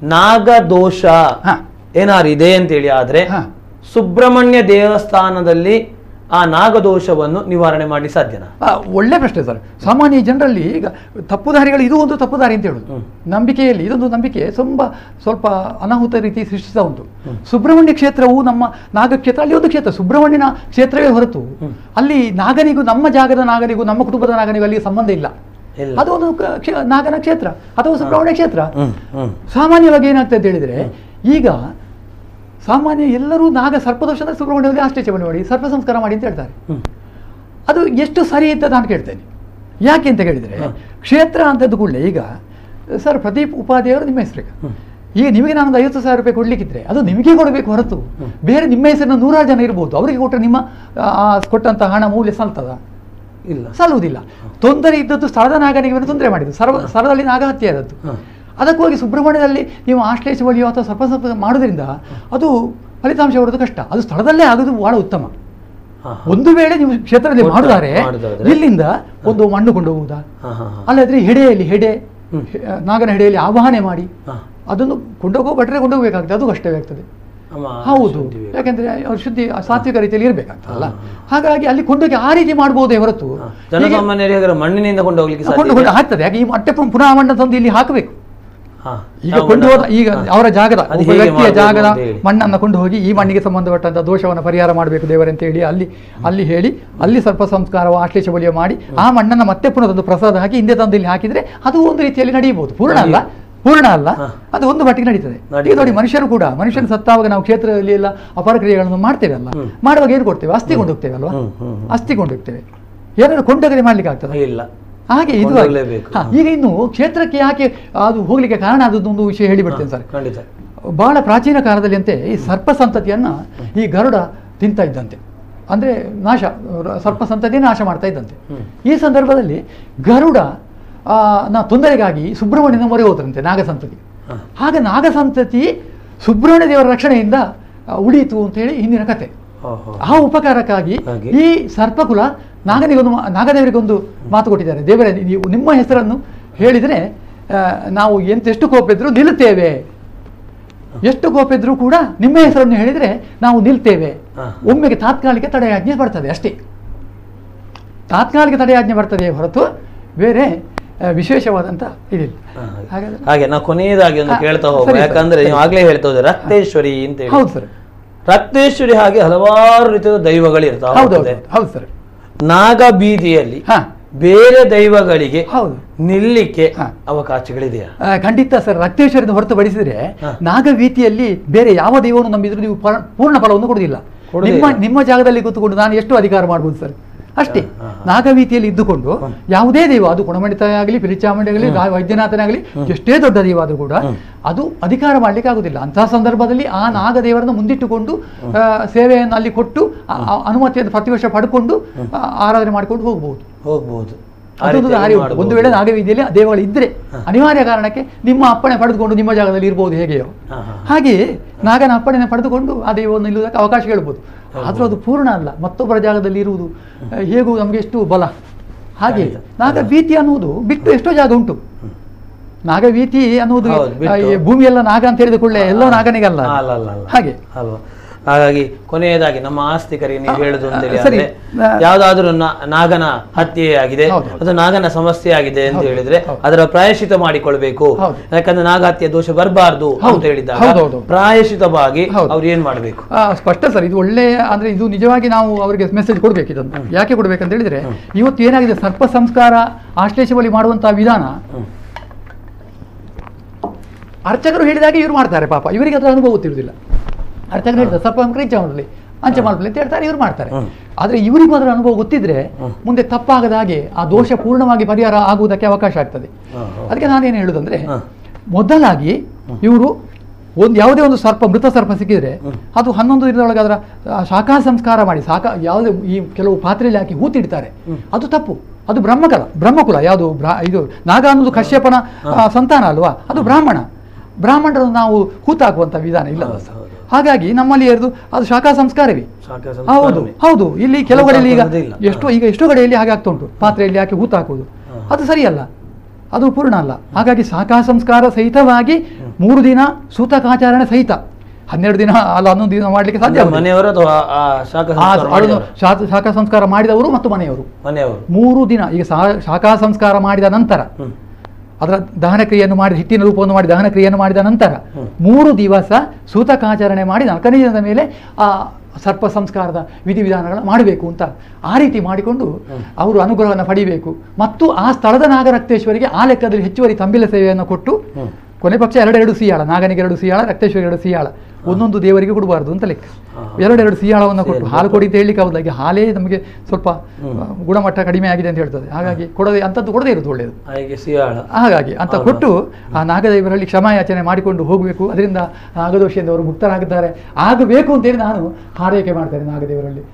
ನಾಗದೋಷ ಏನಾರು ಇದೆ ಅಂತೇಳಿ ಆದ್ರೆ ಸುಬ್ರಹ್ಮಣ್ಯ ದೇವಸ್ಥಾನದಲ್ಲಿ ಆ ನಾಗದೋಷವನ್ನು ನಿವಾರಣೆ ಮಾಡಿ ಸಾಧ್ಯನಾ? ಒಳ್ಳೆ ಪ್ರಶ್ನೆ ಸರ್. ಸಾಮಾನ್ಯ ಜನರಲ್ಲಿ ಈಗ ತಪ್ಪುದಾರಿಗಳು, ಇದು ಒಂದು ತಪ್ಪುದಾರಿ ಅಂತ ಹೇಳುದು. ನಂಬಿಕೆಯಲ್ಲಿ ಇದೊಂದು ನಂಬಿಕೆ ಸ್ವಲ್ಪ ಅನಾಹುತ ರೀತಿ ಸೃಷ್ಟಿಸ್ತಾ ಉಂಟು. ಸುಬ್ರಹ್ಮಣ್ಯ ಕ್ಷೇತ್ರವು ನಮ್ಮ ನಾಗಕ್ಷೇತ್ರ, ಅಲ್ಲಿ ಒಂದು ಕ್ಷೇತ್ರ ಸುಬ್ರಹ್ಮಣ್ಯನ ಕ್ಷೇತ್ರವೇ ಹೊರತು ಅಲ್ಲಿ ನಾಗನಿಗೂ, ನಮ್ಮ ಜಾಗದ ನಾಗನಿಗೂ, ನಮ್ಮ ಕುಟುಂಬದ ನಾಗನಿಗೂ ಅಲ್ಲಿ ಸಂಬಂಧ ಇಲ್ಲ. ಅದು ಒಂದು ನಾಗನ ಕ್ಷೇತ್ರ ಅಥವಾ ಸುಬ್ರಹ್ಮಣ್ಯ ಕ್ಷೇತ್ರ. ಸಾಮಾನ್ಯವಾಗಿ ಏನಾಗ್ತದೆ ಅಂತ ಹೇಳಿದ್ರೆ, ಈಗ ಸಾಮಾನ್ಯ ಎಲ್ಲರೂ ನಾಗ ಸರ್ಪದೋಷ ಸುಬ್ರಹ್ಮಣ್ಯದಲ್ಲಿ ಆಶ್ಲೇಷಣೆ ಮಾಡಿ ಸರ್ಪ ಸಂಸ್ಕಾರ ಮಾಡಿ ಅಂತ ಹೇಳ್ತಾರೆ. ಅದು ಎಷ್ಟು ಸರಿ ಅಂತ ನಾನು ಕೇಳ್ತೇನೆ. ಯಾಕೆ ಅಂತ ಕೇಳಿದರೆ, ಕ್ಷೇತ್ರ ಅಂತದ್ದು ಕೂಡಲೇ ಈಗ ಸರ್ ಪ್ರದೀಪ್ ಉಪಾಧ್ಯಾಯವರು ನಿಮ್ಮ ಹೆಸರಿಗೆ, ಈಗ ನಿಮಗೆ ನಾನೊಂದು 50,000 ರೂಪಾಯಿ ಕೊಡ್ಲಿಕ್ಕಿದ್ರೆ ಅದು ನಿಮಗೆ ಕೊಡಬೇಕು ಹೊರತು ಬೇರೆ ನಿಮ್ಮ ಹೆಸರಿನ 100 ಜನ ಇರ್ಬೋದು, ಅವರಿಗೆ ಕೊಟ್ಟರೆ ನಿಮ್ಮ ಕೊಟ್ಟಂತ ಹಣ ಮೌಲ್ಯ ಸಲ್ತದ? ಇಲ್ಲ, ಸಲ್ಲುವುದಿಲ್ಲ. ತೊಂದರೆ ಇದ್ದದ್ದು ಸ್ಥಳದ ನಾಗನಿಗೆ ತೊಂದರೆ ಮಾಡಿದ್ದು, ಸ್ಥಳದಲ್ಲಿ ನಾಗ ಹತ್ಯೆ ಆದದ್ದು. ಅದಕ್ಕೋಗಿ ಸುಬ್ರಹ್ಮಣ್ಯದಲ್ಲಿ ನೀವು ಆಶ್ಲೇಷ ಬಳಿಯೋ ಅಥವಾ ಸರ್ಪ ಮಾಡೋದ್ರಿಂದ ಅದು ಫಲಿತಾಂಶ ಬರೋದು ಕಷ್ಟ. ಅದು ಸ್ಥಳದಲ್ಲೇ ಆಗೋದು ಬಹಳ ಉತ್ತಮ. ಒಂದು ವೇಳೆ ನೀವು ಕ್ಷೇತ್ರದಲ್ಲಿ ಮಾಡಿದರೆ ಇಲ್ಲಿಂದ ಒಂದು ಮಣ್ಣು ಕೊಂಡು ಹೋಗುವುದಾ, ಅಲ್ಲದ್ರೆ ಹೆಡೆ ನಾಗನ ಹೆಡೆಯಲ್ಲಿ ಆವಾಹನೆ ಮಾಡಿ ಅದನ್ನು ಕೊಂಡೋಗೋ ಭಟ್ರೆ ಕೊಂಡೋಗ್ಬೇಕಾಗ್ತದೆ, ಅದು ಕಷ್ಟವೇ ಆಗ್ತದೆ. ಹೌದು, ಯಾಕೆಂದ್ರೆ ಅವ್ರು ಶುದ್ಧಿ ಸಾತ್ವಿಕ ರೀತಿಯಲ್ಲಿ ಇರಬೇಕಾಗ್ತದಲ್ಲ. ಹಾಗಾಗಿ ಅಲ್ಲಿ ಕೊಂಡೋಗಿ ಆ ರೀತಿ ಮಾಡಬಹುದೇ ಹೊರತು ಮಣ್ಣಿನಿಂದ ಕೊಂಡೋಗ್ಲಿಕ್ಕೆ ಆಗ್ತದೆ. ಯಾಕೆ ಈ ಮಟ್ಟೆ ಪುನಃ ಮಣ್ಣ ತಂದು ಇಲ್ಲಿ ಹಾಕಬೇಕು. ಈಗ ಕೊಂಡು ಹೋದ, ಈಗ ಅವರ ಜಾಗದ ವ್ಯಕ್ತಿಯ ಜಾಗದ ಮಣ್ಣನ್ನು ಕೊಂಡು ಹೋಗಿ ಈ ಮಣ್ಣಿಗೆ ಸಂಬಂಧಪಟ್ಟಂತ ದೋಷವನ್ನು ಪರಿಹಾರ ಮಾಡಬೇಕು ದೇವರಂತ ಹೇಳಿ ಅಲ್ಲಿ ಹೇಳಿ ಅಲ್ಲಿ ಸರ್ಪ ಸಂಸ್ಕಾರವ ಆಶ್ಲೇಷ ಬಲಿಯ ಮಾಡಿ ಆ ಮಣ್ಣನ್ನು ಮತ್ತೆ ಪುನಃ ತಂದು ಪ್ರಸಾದ ಹಾಕಿ ಹಿಂದೆ ತಂದು ಇಲ್ಲಿ ಹಾಕಿದ್ರೆ ಅದು ಒಂದು ರೀತಿಯಲ್ಲಿ ನಡೆಯಬಹುದು. ಪೂರ್ಣ ಅಲ್ಲ, ಅದು ಒಂದು ಮಟ್ಟಿಗೆ ನಡೀತದೆ. ಈಗ ನೋಡಿ, ಮನುಷ್ಯರು ಕೂಡ, ಮನುಷ್ಯನ ಸತ್ತಾವಾಗ ನಾವು ಕ್ಷೇತ್ರದಲ್ಲಿ ಎಲ್ಲ ಅಪರಕ್ರಿಯೆಗಳನ್ನು ಮಾಡ್ತೇವೆ ಅಲ್ಲ, ಮಾಡುವಾಗ ಏನು ಕೊಡ್ತೇವೆ? ಅಸ್ಥಿ ಕೊಂಡೋಗ್ತೇವೆ ಅಲ್ವಾ? ಅಸ್ಥಿ ಕೊಂಡೋಗ್ತೇವೆ. ಏನಾದ್ರು ಕೊಂಡೋಗದೆ ಮಾಡ್ಲಿಕ್ಕೆ ಆಗ್ತದೆ? ಇಲ್ಲ. ಹಾಗೆ ಇದು ಈಗ ಇನ್ನು ಕ್ಷೇತ್ರಕ್ಕೆ ಯಾಕೆ ಅದು ಹೋಗ್ಲಿಕ್ಕೆ ಕಾರಣ ಆದದ್ದೊಂದು ವಿಷಯ ಹೇಳಿಬಿಡ್ತೇನೆ ಸರ್. ಬಹಳ ಪ್ರಾಚೀನ ಕಾಲದಲ್ಲಿ ಅಂತೆ ಈ ಸರ್ಪ ಸಂತತಿಯನ್ನ ಈ ಗರುಡ ತಿಂತ ಇದ್ದಂತೆ, ಅಂದ್ರೆ ಸರ್ಪ ಸಂತತಿಯನ್ನು ನಾಶ ಮಾಡ್ತಾ ಇದ್ದಂತೆ. ಈ ಸಂದರ್ಭದಲ್ಲಿ ಗರುಡ ತೊಂದರೆಗಾಗಿ ಸುಬ್ರಹ್ಮಣ್ಯನ ಮೊರೆ ಹೋದ್ರಂತೆ ನಾಗಸಂತತಿ. ಹಾಗೆ ನಾಗಸಂತತಿ ಸುಬ್ರಹ್ಮಣ್ಯ ದೇವರ ರಕ್ಷಣೆಯಿಂದ ಉಳಿಯಿತು ಅಂತ ಹೇಳಿ ಹಿಂದಿನ ಕತೆ. ಆ ಉಪಕಾರಕ್ಕಾಗಿ ಈ ಸರ್ಪಕುಲ ನಾಗದೇವರಿಗೊಂದು ಮಾತು ಕೊಟ್ಟಿದ್ದಾರೆ. ದೇವರೇ, ನೀವು ನಿಮ್ಮ ಹೆಸರನ್ನು ಹೇಳಿದರೆ ನಾವು ಎಷ್ಟು ಕೋಪ ಇದ್ರೂ ನಿಲ್ತೇವೆ, ಎಷ್ಟು ಕೋಪ ಇದ್ರೂ ಕೂಡ ನಿಮ್ಮ ಹೆಸರನ್ನು ಹೇಳಿದರೆ ನಾವು ನಿಲ್ತೇವೆ. ಒಮ್ಮೆಗೆ ತಾತ್ಕಾಲಿಕ ತಡೆಯಾಜ್ಞೆ ಬರ್ತದೆ ಅಷ್ಟೇ, ತಾತ್ಕಾಲಿಕ ತಡೆಯಾಜ್ಞೆ ಬರ್ತದೆ ಹೊರತು ಬೇರೆ ವಿಶೇಷವಾದಂತ ಇದಿಲ್ಲ. ಹಾಗೆ ನಾವು ಕೊನೆಯದಾಗಿ ಒಂದು ಕೇಳ್ತಾ ಹೋಗುವ, ಯಾಕಂದ್ರೆ ನೀವು ಆಗ್ಲೇ ಹೇಳ್ತಾ ಹೋದ್ರೆ ರಕ್ತೇಶ್ವರಿ ಅಂತ ಹೇಳಿ. ಹೌದು ಸರ್, ರಕ್ತೇಶ್ವರಿ ಹಾಗೆ ಹಲವಾರು ರೀತಿಯ ದೈವಗಳು ಇರ್ತಾವೆ. ಹೌದು ಸರ್. ನಾಗ ಬೀದಿಯಲ್ಲಿ ಬೇರೆ ದೈವಗಳಿಗೆ ನಿಲ್ಲಿಕ್ಕೆ ಅವಕಾಶಗಳಿದೆಯಾ? ಖಂಡಿತ ಸರ್. ರಕ್ತೇಶ್ವರಿಯಿಂದ ಹೊರತುಪಡಿಸಿದ್ರೆ ನಾಗವೀತಿಯಲ್ಲಿ ಬೇರೆ ಯಾವ ದೈವವನ್ನು ನಂಬಿದ್ರು ನೀವು ಪೂರ್ಣ ಫಲವನ್ನು ಕೊಡುವುದಿಲ್ಲ. ನಿಮ್ಮ ಜಾಗದಲ್ಲಿ ಕೂತ್ಕೊಂಡು ನಾನು ಎಷ್ಟು ಅಧಿಕಾರ ಮಾಡ್ಬೋದು ಸರ್? ಅಷ್ಟೇ. ನಾಗವೀತಿಯಲ್ಲಿ ಇದ್ದುಕೊಂಡು ಯಾವುದೇ ದೈವ, ಅದು ಗುಣಮಂಡಿತ ಆಗಲಿ, ಪಿರಿಚಾಮಂಡಿ ಆಗಲಿ, ವೈದ್ಯನಾಥನಾಗಲಿ, ಎಷ್ಟೇ ದೊಡ್ಡ ದೈವ ಆದರೂ ಕೂಡ ಅದು ಅಧಿಕಾರ ಮಾಡ್ಲಿಕ್ಕೆ ಆಗುದಿಲ್ಲ. ಅಂತಹ ಸಂದರ್ಭದಲ್ಲಿ ಆ ನಾಗದೇವರನ್ನು ಮುಂದಿಟ್ಟುಕೊಂಡು ಸೇವೆಯನ್ನು ಅಲ್ಲಿ ಕೊಟ್ಟು ಅನುಮತಿಯನ್ನು ಪ್ರತಿ ವರ್ಷ ಪಡ್ಕೊಂಡು ಆರಾಧನೆ ಮಾಡಿಕೊಂಡು ಹೋಗ್ಬಹುದು. ಅದೊಂದು ದಾರಿ ಉಂಟು. ಒಂದು ವೇಳೆ ನಾಗವೀದಿಯಲ್ಲಿ ದೇವಗಳು ಇದ್ರೆ ಅನಿವಾರ್ಯ ಕಾರಣಕ್ಕೆ ನಿಮ್ಮ ಅಪ್ಪಣೆ ಪಡೆದುಕೊಂಡು ನಿಮ್ಮ ಜಾಗದಲ್ಲಿ ಇರ್ಬೋದು, ಹೇಗೆಯೋ ಹಾಗೆಯೇ ನಾಗನ ಅಪ್ಪಣೆಯನ್ನು ಪಡೆದುಕೊಂಡು ಆ ದೈವವನ್ನು ನಿಲ್ಲುವುದಕ್ಕೆ ಅವಕಾಶ ಹೇಳ್ಬೋದು. ಆದರೂ ಅದು ಪೂರ್ಣ ಅಲ್ಲ. ಮತ್ತೊಬ್ಬರ ಜಾಗದಲ್ಲಿ ಇರುವುದು ಹೇಗೂ ನಮಗೆ ಎಷ್ಟು ಬಲ. ಹಾಗೆ ನಾಗವೀತಿ ಅನ್ನುವುದು ಬಿಟ್ಟು ಎಷ್ಟೋ ಜಾಗ ಉಂಟು. ನಾಗವೀತಿ ಅನ್ನುವುದು ಭೂಮಿಯೆಲ್ಲ ನಾಗ ಅಂತ ಹೇಳಿದ ಕೂಡಲೇ ಎಲ್ಲೋ ನಾಗನಿಗಲ್ಲ ಹಾಗೆ. ಹಾಗಾಗಿ ಕೊನೆಯದಾಗಿ ನಮ್ಮ ಆಸ್ತಿಕರಿಗೆ ನೀವು ಹೇಳುದು ಅಂತ ಹೇಳಿದ್ರೆ, ಯಾವ್ದಾದ್ರು ನಾಗನ ಹತ್ಯೆ ಆಗಿದೆ, ಅದು ನಾಗನ ಸಮಸ್ಯೆ ಆಗಿದೆ ಅಂತ ಹೇಳಿದ್ರೆ ಅದರ ಪ್ರಾಯಶ್ಚಿತ ಮಾಡಿಕೊಳ್ಬೇಕು. ಯಾಕಂದ್ರೆ ನಾಗ ಹತ್ಯೆ ದೋಷ ಬರಬಾರ್ದು ಅಂತ ಹೇಳಿದಾಗ ಪ್ರಾಯಶ್ಚಿತವಾಗಿ ಅವ್ರು ಏನ್ ಮಾಡ್ಬೇಕು? ಸ್ಪಷ್ಟ ಸರ್, ಇದು ಒಳ್ಳೆ ಅಂದ್ರೆ ಇದು ನಿಜವಾಗಿ ನಾವು ಅವರಿಗೆ ಮೆಸೇಜ್ ಕೊಡ್ಬೇಕು. ಇದನ್ನು ಯಾಕೆ ಕೊಡ್ಬೇಕಂತ ಹೇಳಿದ್ರೆ, ಇವತ್ತು ಏನಾಗಿದೆ, ಸರ್ಪ ಸಂಸ್ಕಾರ ಆಶ್ಲೇಷ ಬಲಿ ಮಾಡುವಂತಹ ವಿಧಾನ ಅರ್ಚಕರು ಹೇಳಿದಾಗೆ ಇವ್ರು ಮಾಡ್ತಾರೆ. ಪಾಪ ಇವರಿಗೆ ಅದರ ಅನುಭವ ಗೊತ್ತಿರುವುದಿಲ್ಲ. ಅರ್ಚಕರು ಹೇಳ್ತಾರೆ ಸರ್ಪ ಮಾಡಲಿ, ಅಂಚೆ ಮಾಡಲಿ ಅಂತ ಹೇಳ್ತಾರೆ, ಇವ್ರು ಮಾಡ್ತಾರೆ. ಆದ್ರೆ ಇವರಿಗೂ ಅದರ ಅನುಭವ ಗೊತ್ತಿದ್ರೆ ಮುಂದೆ ತಪ್ಪಾಗದ ಹಾಗೆ ಆ ದೋಷ ಪೂರ್ಣವಾಗಿ ಪರಿಹಾರ ಆಗುವುದಕ್ಕೆ ಅವಕಾಶ ಆಗ್ತದೆ. ಅದಕ್ಕೆ ನಾನೇನು ಹೇಳುದಂದ್ರೆ, ಮೊದಲಾಗಿ ಇವರು ಯಾವುದೇ ಒಂದು ಮೃತ ಸರ್ಪ ಸಿಕ್ಕಿದ್ರೆ ಅದು 11 ದಿನದೊಳಗೆ ಅದರ ಶಾಖಾ ಸಂಸ್ಕಾರ ಮಾಡಿ ಯಾವುದೇ ಈ ಕೆಲವು ಪಾತ್ರೆಯಲ್ಲಿ ಹಾಕಿ ಹೂತಿಡ್ತಾರೆ. ಅದು ತಪ್ಪು. ಅದು ಬ್ರಹ್ಮಕುಲ. ಯಾವುದು ಇದು ನಾಗ ಅನ್ನೋದು ಕಶ್ಯಪನ ಸಂತಾನ ಅಲ್ವಾ, ಅದು ಬ್ರಾಹ್ಮಣರನ್ನು ನಾವು ಹೂತಾಕುವಂತ ವಿಧಾನ ಇಲ್ಲ. ಹಾಗಾಗಿ ನಮ್ಮಲ್ಲಿ ಅದು ಶಾಖಾ ಸಂಸ್ಕಾರವೇ. ಹೌದು. ಇಲ್ಲಿ ಕೆಲವು ಕಡೆಯಲ್ಲಿ ಎಷ್ಟೋ ಕಡೆಯಲ್ಲಿ ಹಾಗೆ ಆಗ್ತಾ ಉಂಟು, ಪಾತ್ರೆಯಲ್ಲಿ ಹಾಕಿ ಹೂತಾಕುವುದು. ಅದು ಸರಿಯಲ್ಲ. ಅದು ಪೂರ್ಣ ಅಲ್ಲ. ಹಾಗಾಗಿ ಶಾಖಾ ಸಂಸ್ಕಾರ ಸಹಿತವಾಗಿ 3 ದಿನ ಸೂತಕಾಚರಣೆ ಸಹಿತ 12 ದಿನ ಅಲ್ಲ 11 ದಿನ ಮಾಡಲಿಕ್ಕೆ ಸಾಧ್ಯ. ಮನೆಯವರು ಅಥವಾ ಶಾಖಾ ಸಂಸ್ಕಾರ ಮಾಡಿದವರು ಮತ್ತು ಮನೆಯವರು 3 ದಿನ. ಈಗ ಶಾಖಾ ಸಂಸ್ಕಾರ ಮಾಡಿದ ನಂತರ ಅದರ ದಹನ ಕ್ರಿಯೆಯನ್ನು ಮಾಡಿ ಹಿಟ್ಟಿನ ರೂಪವನ್ನು ಮಾಡಿ ದಹನ ಕ್ರಿಯೆಯನ್ನು ಮಾಡಿದ ನಂತರ 3 ದಿವಸ ಸೂತಕಾಚರಣೆ ಮಾಡಿ 4ನೇ ದಿನದ ಮೇಲೆ ಆ ಸರ್ಪ ಸಂಸ್ಕಾರದ ವಿಧಿವಿಧಾನಗಳನ್ನು ಮಾಡಬೇಕು ಅಂತ ಆ ರೀತಿ ಮಾಡಿಕೊಂಡು ಅವರು ಅನುಗ್ರಹವನ್ನು ಪಡಿಬೇಕು. ಮತ್ತು ಆ ಸ್ಥಳದ ನಾಗರಕ್ತೇಶ್ವರಿಗೆ ಆ ಲೆಕ್ಕದಲ್ಲಿ ಹೆಚ್ಚುವರಿ ತಂಬಿಲ ಸೇವೆಯನ್ನು ಕೊಟ್ಟು ಕೊನೆ ಪಕ್ಷ 2 ಸಿಯಾಳ, ನಾಗನಿಗೆ 2 ಸಿಯಾಳ, ರಕ್ತೇಶ್ವರಿಗೆ 2 ಸಿಯಾಳ, ಒಂದೊಂದು ದೇವರಿಗೆ ಕೊಡಬಾರ್ದು ಅಂತ ಲೆಕ್ಕ. 2 ಸಿಯಾಳವನ್ನು ಕೊಟ್ಟು ಹಾಲು ಕೊಡಿ ಅಂತ ಹೇಳಲಿಕ್ಕೆ ಹೌದಾಗಿ ಹಾಲೇ ನಮಗೆ ಸ್ವಲ್ಪ ಗುಣಮಟ್ಟ ಕಡಿಮೆ ಆಗಿದೆ ಅಂತ ಹೇಳ್ತದೆ. ಹಾಗಾಗಿ ಅಂಥದ್ದು ಕೊಡದೇ ಇರೋದು ಒಳ್ಳೆಯದು. ಹಾಗಾಗಿ ಅಂತ ಕೊಟ್ಟು ಆ ನಾಗದೇವರಲ್ಲಿ ಕ್ಷಮಾಯಾಚನೆ ಮಾಡಿಕೊಂಡು ಹೋಗಬೇಕು. ಅದರಿಂದ ನಾಗದೋಷದಿಂದ ಅವರು ಮುಕ್ತರಾಗಿದ್ದಾರೆ ಆಗಬೇಕು ಅಂತೇಳಿ ನಾನು ಹಾರೈಕೆ ಮಾಡ್ತೇನೆ ನಾಗದೇವರಲ್ಲಿ.